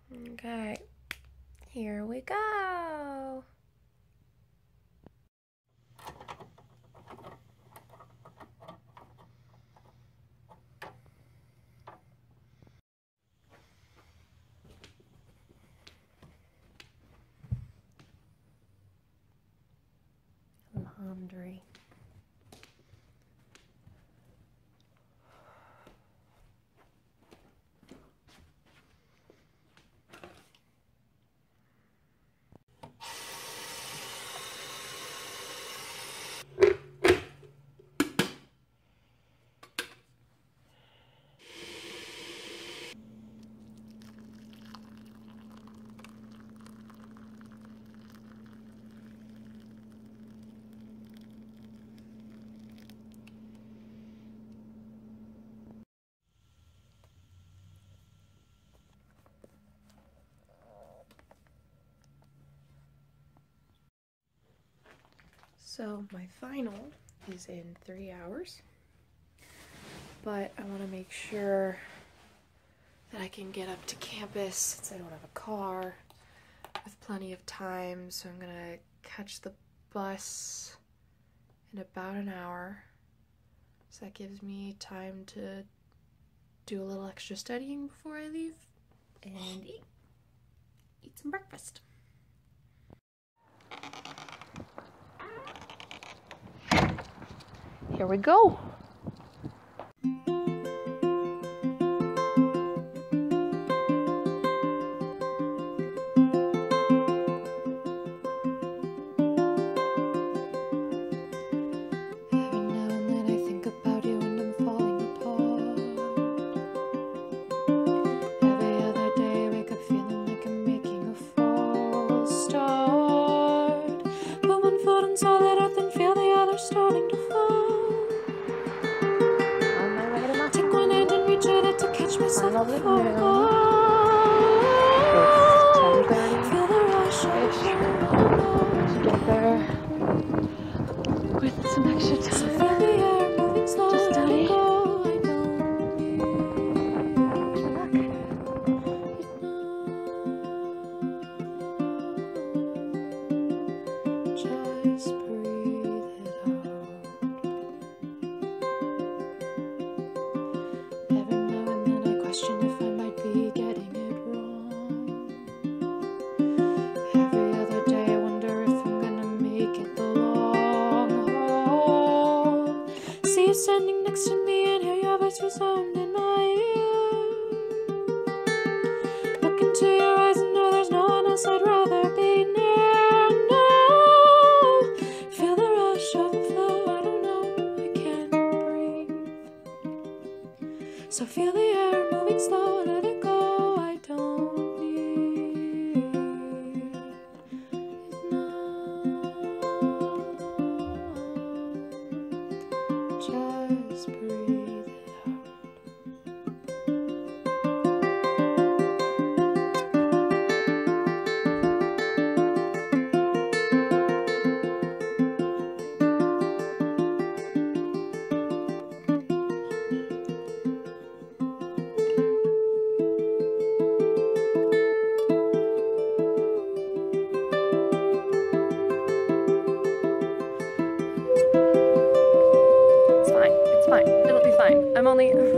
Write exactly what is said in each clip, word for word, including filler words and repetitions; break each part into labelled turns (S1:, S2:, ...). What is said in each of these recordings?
S1: Okay, here we go. Laundry. So my final is in three hours, but I want to make sure that I can get up to campus since I don't have a car with plenty of time. So I'm gonna catch the bus in about an hour. So that gives me time to do a little extra studying before I leave and eat, eat some breakfast. Here we go. Starting to fall. On my way to my take one hand and reach at it to catch myself before I fall. It's ten thirty. Feel the rush of the get there with some extra time. So feel the air moving slow to study. Just breathe it out. Every now and then I question if I might be getting it wrong. Every other day I wonder if I'm gonna make it the long haul. See you standing next to me and hear your voice resound in my ear. Look into your eyes and know there's no one else I'd rather be near. So feel the air moving slow, let it go, I don't need it now. Just breathe it out. It'll be fine. I'm only... Here we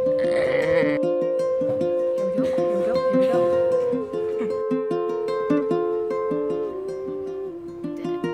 S1: go, here we go, here we go. Did it.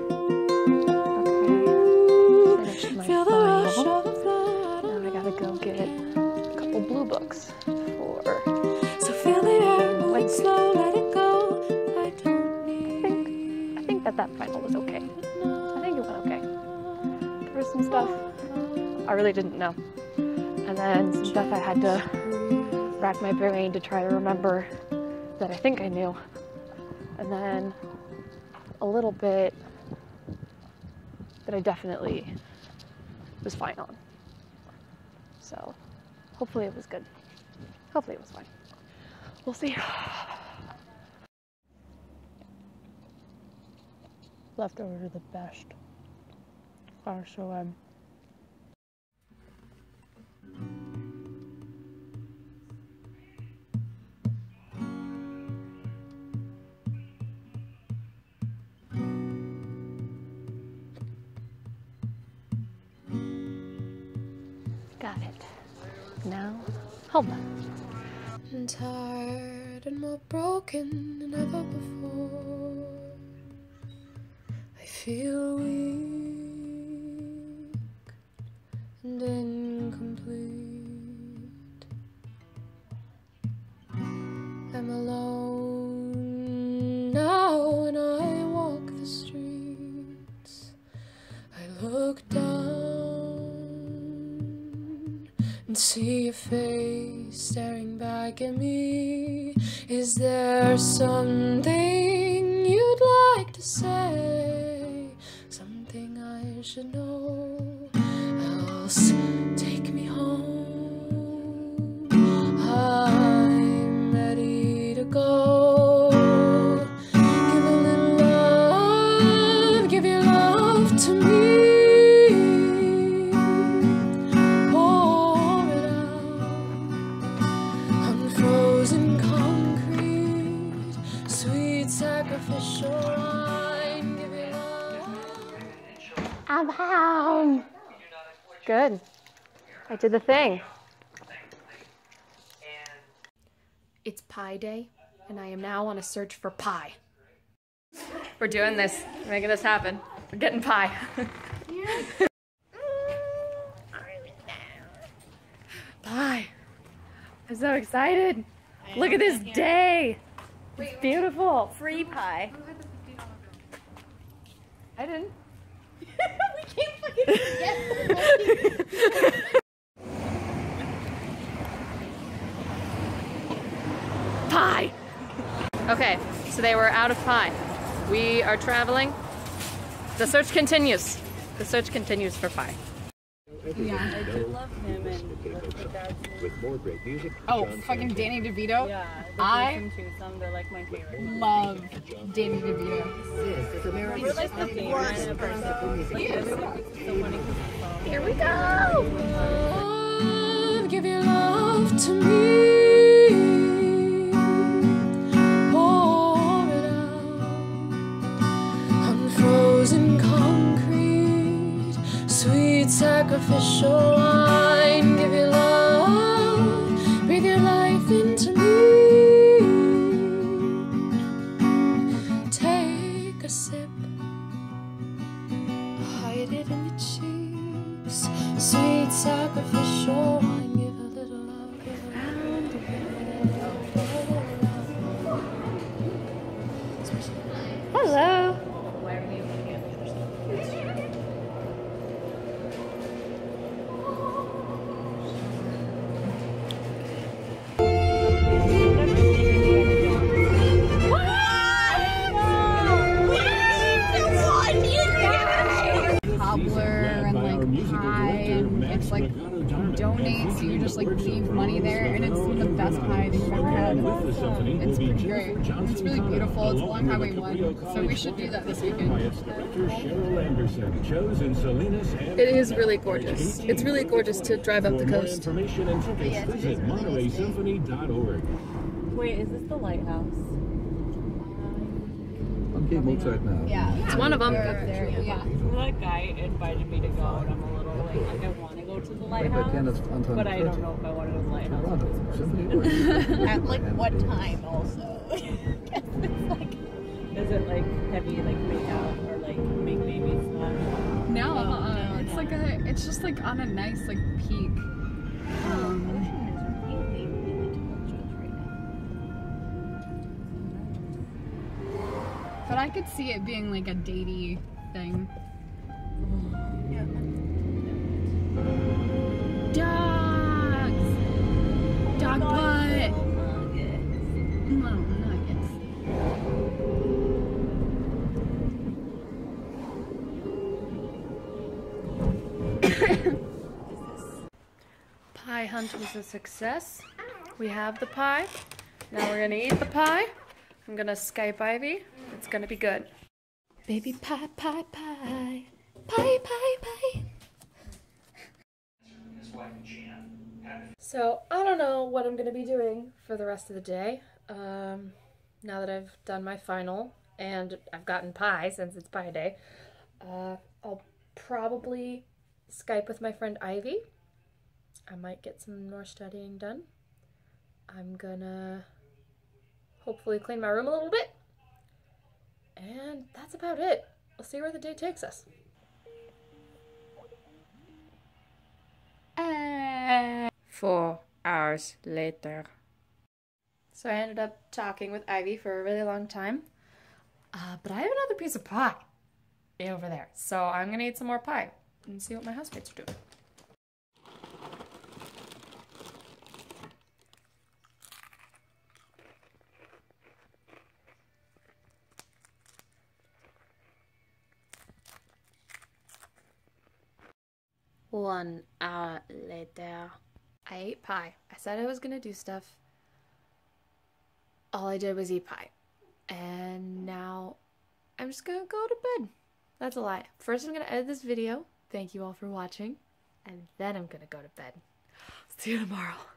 S1: Okay, finished my final. Now I gotta go get a couple blue books for so feel the air moving slow, let it go. I don't need... I think, I think that that final was okay. I think it went okay. There was some stuff I really didn't know. And then some stuff I had to rack my brain to try to remember that I think I knew. And then a little bit that I definitely was fine on. So hopefully it was good. Hopefully it was fine. We'll see. Leftovers are the best. Are so um Got it. Now, home.
S2: I'm tired and more broken than ever before. I feel weak and incomplete. I'm alone now when I walk the streets. I look down and see your face staring back at me. Is there something you'd like to say? Something I should know? Else take me home. I'm ready to go. Give a little love, give your love to me. Sacrificial wine, give it love.
S1: I'm home. Good. I did the thing.
S2: It's pie day, and I am now on a search for pie. We're doing this. We're making this happen. We're getting pie. Pie. I'm so excited. Look at this day. It's beautiful.
S3: Free pie.
S2: I didn't.
S3: We can't fucking get
S2: pie. Okay, so they were out of pie. We are traveling. The search continues. The search continues for pie.
S3: Yeah, I do love him and
S4: with more great music.
S5: Oh, fucking Danny DeVito.
S3: yeah,
S5: I
S3: listen to some. They're like my favorite.
S5: love Danny DeVito.
S3: We're like the favorite person. Like, it's so funny.
S2: Here we go. Love, give your love to me. Pour it out on frozen concrete. Sweet sacrificial wine. Give your love, breathe your life into me. Take a sip, hide it in your cheeks. Sweet sacrificial wine. Give a little love, give a love, give a little love. Hello.
S3: Why are we looking at the other side?
S5: Cobbler and like pie, and it's like donate, so you just like leave money there, and it's the best pie that you've ever had. It's pretty great. It's really beautiful. It's along Highway one, so we should do that this weekend.
S2: It is really gorgeous. It's really gorgeous to drive up the coast.
S4: Information and tickets, visit monterey symphony dot org.
S3: Wait, is this the lighthouse?
S4: On Cape Mozart now.
S5: Yeah,
S2: It's one of them.
S5: there. Yeah.
S3: That guy invited me to go, and I'm a little like, like I want to go to the lighthouse, but I don't know if I want to go to the lighthouse.
S4: Toronto, Symphony
S5: At like what time also?
S3: It's like, is it like heavy, like make out or like make babies stuff?
S5: No, uh, it's like a, it's just like on a nice like peak. Um, but I could see it being like a datey thing. Dogs! Dog butt! No, nuggets.
S2: Pie hunt was a success. We have the pie. Now we're gonna eat the pie. I'm gonna Skype Ivy. It's gonna be good. Baby pie, pie, pie. Pie, pie, pie. So, I don't know what I'm gonna be doing for the rest of the day. Um, now that I've done my final and I've gotten pie since it's pie day, uh, I'll probably Skype with my friend Ivy I might get some more studying done. I'm gonna hopefully clean my room a little bit. And that's about it. We'll see where the day takes us. Uh, four hours later. So I ended up talking with Ivy for a really long time. Uh, but I have another piece of pie over there. So I'm gonna eat some more pie and see what my housemates are doing. One hour later. I ate pie. I said I was gonna do stuff. All I did was eat pie. And now I'm just gonna go to bed. That's a lie. First I'm gonna edit this video. Thank you all for watching. And then I'm gonna go to bed. See you tomorrow.